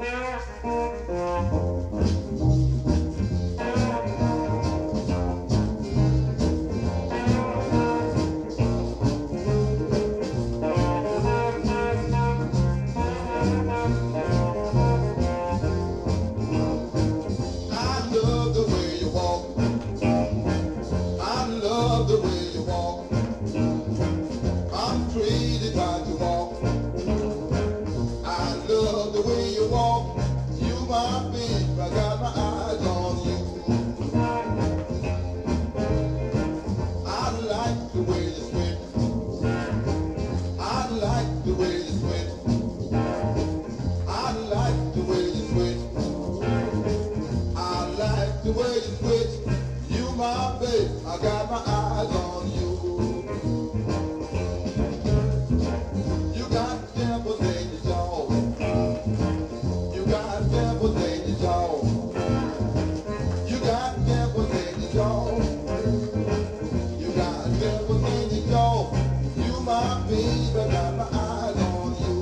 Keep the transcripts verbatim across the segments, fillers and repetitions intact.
I got my eyes on you. You got dimples in your jaw. You got dimples in your jaw. You got dimples in your jaw. You got dimples in your jaw. You my baby, I got my eyes on you.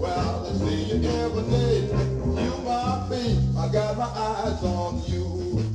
I got my eyes on you.